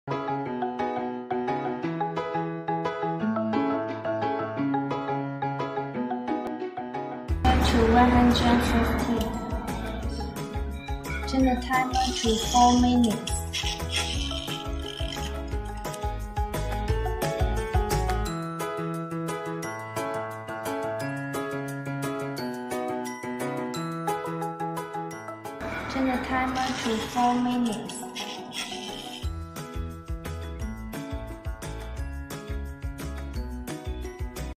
To 150. Turn the timer to 4 minutes. Turn the timer to 4 minutes.